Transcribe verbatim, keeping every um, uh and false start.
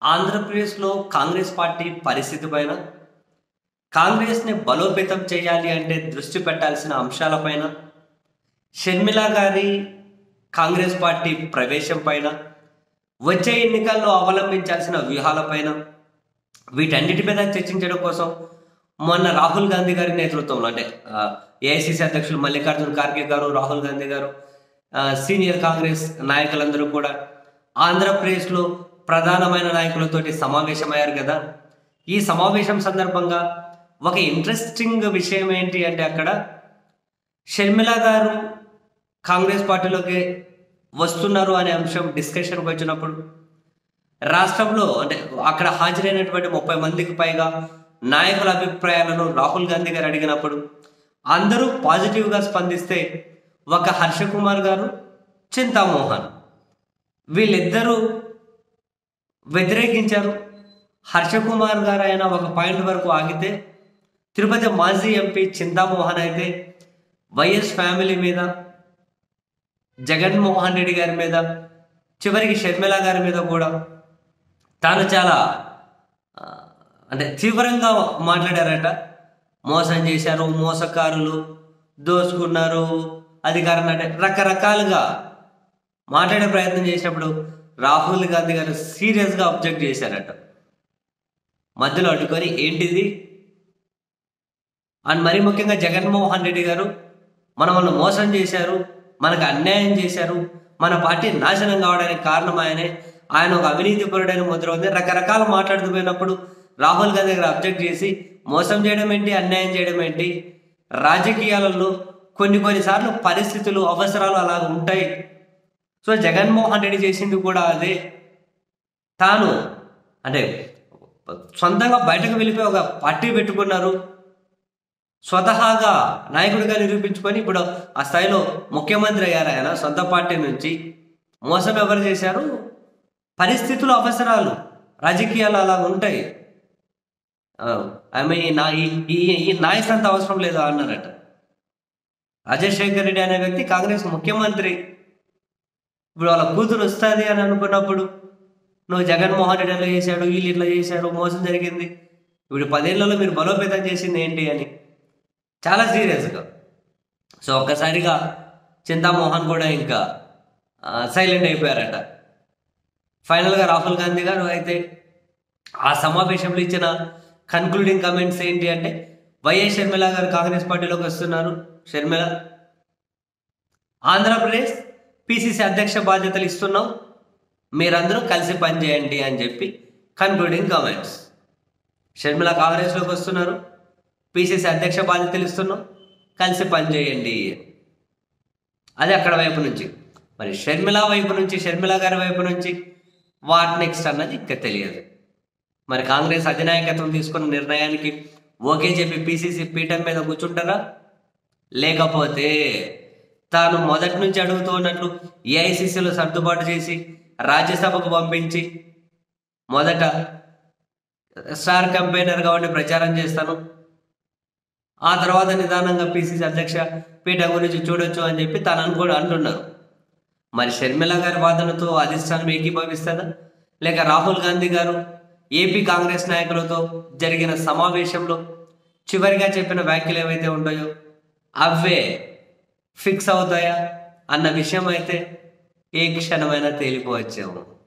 ఆంధ్రప్రదేశ్‌లో కాంగ్రెస్ పార్టీ పరిస్థితి పైన, కాంగ్రెస్‌ని బలోపేతం చేయాలి అంటే దృష్టి పెట్టాల్సిన అంశాలపైన, షర్మిల గారి కాంగ్రెస్ పార్టీ ప్రవేశం పైన, వచ్చే ఎన్నికల్లో అవలంబించాల్సిన వ్యూహాలపైన, వీటన్నిటి మీద చర్చించడం కోసం మొన్న రాహుల్ గాంధీ గారి నేతృత్వంలో అంటే ఆహ్, ఏఐసీసీ అధ్యక్షులు మల్లికార్జున ఖార్గే గారు, రాహుల్ గాంధీ గారు, ఆహ్, సీనియర్ కాంగ్రెస్ నాయకులందరూ కూడా ఆంధ్రప్రదేశ్‌లో ప్రధానమైన నాయకులతోటి సమావేశమయ్యారు కదా! ఈ సమావేశం సందర్భంగా ఒక ఇంట్రెస్టింగ్ విషయం ఏంటి అంటే అక్కడ షర్మిల గారు కాంగ్రెస్ పార్టీలోకి వస్తున్నారు అనే అంశం డిస్కషన్‌కి వచ్చినప్పుడు రాష్ట్రంలో అంటే అక్కడ హాజరైనటువంటి ముప్పై మందికి పైగా నాయకుల అభిప్రాయాలను రాహుల్ గాంధీ గారు అడిగినప్పుడు అందరూ పాజిటివ్‌గా స్పందిస్తే ఒక హర్ష కుమార్ గారు, చింతామోహన్ వీళ్ళిద్దరూ వ్యతిరేకించారు. హర్ష కుమార్ గారు అయినా ఒక పాయింట్ వరకు ఆగితే, తిరుపతి మాజీ ఎంపీ చింతామోహన్ అయితే వైఎస్ ఫ్యామిలీ మీద, జగన్మోహన్ రెడ్డి గారి మీద, చివరికి షర్మిల గారి మీద కూడా తాను చాలా ఆ, అంటే తీవ్రంగా మాట్లాడారట. మోసం చేశారు, మోసకారులు, దోసుకున్నారు, అధికారం అంటే రకరకాలుగా మాట్లాడే ప్రయత్నం చేసినప్పుడు రాహుల్ గాంధీ గారు సీరియస్గా అబ్జెక్ట్ చేశారట. మధ్యలో అడ్డుకొని ఏంటిది అండ్ మరీ ముఖ్యంగా జగన్మోహన్ రెడ్డి గారు మనల్ని మోసం చేశారు, మనకు అన్యాయం చేశారు, మన పార్టీ నాశనం కావడానికి కారణం ఆయనే, ఆయన ఒక అవినీతి పరుడైన ముద్ర ఉంది, రకరకాలు మాట్లాడుతూ పోయినప్పుడు రాహుల్ గాంధీ గారు అబ్జెక్ట్ చేసి మోసం చేయడం ఏంటి, అన్యాయం చేయడం ఏంటి, రాజకీయాలలో కొన్ని కొన్నిసార్లు పరిస్థితులు, అవసరాలు అలా ఉంటాయి. సో జగన్మోహన్ రెడ్డి చేసింది కూడా అదే. తాను అంటే సొంతంగా బయటకు వెళ్ళిపోయి ఒక పార్టీ పెట్టుకున్నారు, స్వతహాగా నాయకుడిగా నిరూపించుకొని ఇప్పుడు ఆ స్థాయిలో ముఖ్యమంత్రి అయ్యారు. ఆయన సొంత పార్టీ నుంచి మోసం ఎవరు చేశారు, పరిస్థితులు, అవసరాలు, రాజకీయాలు అలా ఉంటాయి. ఆమె నా ఈ ఈ నాయస్ అంత అవసరం లేదు అన్నారట. రాజశేఖర్ రెడ్డి అనే వ్యక్తి కాంగ్రెస్ ముఖ్యమంత్రి. ఇప్పుడు వాళ్ళ కూతురు వస్తుంది అని అనుకున్నప్పుడు నువ్వు జగన్మోహన్ రెడ్డి అట్లా చేశాడు, వీళ్ళు ఇట్లా చేశారు, మోసం జరిగింది, ఇప్పుడు పదేళ్లలో మీరు బలోపేతం చేసింది ఏంటి అని చాలా సీరియస్గా. సో ఒక్కసారిగా చింతామోహన్ కూడా ఇంకా సైలెంట్ అయిపోయారట. ఫైనల్గా రాహుల్ గాంధీ గారు అయితే ఆ సమావేశంలో ఇచ్చిన కన్క్లూడింగ్ కమెంట్స్ ఏంటి అంటే, వైఎస్ షర్మిల గారు కాంగ్రెస్ పార్టీలోకి వస్తున్నారు. షర్మిల, ఆంధ్రప్రదేశ్ పిసిసి అధ్యక్ష బాధ్యతలు ఇస్తున్నాం, మీరందరూ కలిసి పనిచేయండి అని చెప్పి కన్క్లూడింగ్ కామెంట్స్. షర్మిల కాంగ్రెస్లోకి వస్తున్నారు, పిసిసి అధ్యక్ష బాధ్యతలు ఇస్తున్నాం, కలిసి పనిచేయండి. అది అక్కడ వైపు నుంచి. మరి షర్మిల వైపు నుంచి, షర్మిల గారి వైపు నుంచి వాట్ నెక్స్ట్ అన్నది ఇంకా తెలియదు. మరి కాంగ్రెస్ అధినాయకత్వం తీసుకున్న నిర్ణయానికి ఓకే చెప్పి పిసిసి పీఠం మీద కూర్చుంటారా, లేకపోతే తాను మొదటి నుంచి అడుగుతూ ఉన్నట్లు ఏఐసిసిలో సర్దుబాటు చేసి రాజ్యసభకు పంపించి మొదట స్టార్ కంపెయినర్గా ఉండి ప్రచారం చేస్తాను, ఆ తర్వాత నిదానంగా పిసిసి అధ్యక్ష పీఠం గురించి చూడొచ్చు అని చెప్పి తాను అనుకో అంటున్నారు. మరి షర్మిల గారి వాదనతో అధిష్టానం ఏకీభవిస్తుందా, లేక రాహుల్ గాంధీ గారు ఏపీ కాంగ్రెస్ నాయకులతో జరిగిన సమావేశంలో చివరిగా చెప్పిన వ్యాఖ్యలు ఏవైతే ఉంటాయో అవే ఫిక్స్ అవుతాయా అన్న విషయం అయితే ఏ క్షణమైనా తేలిపోవచ్చేమో.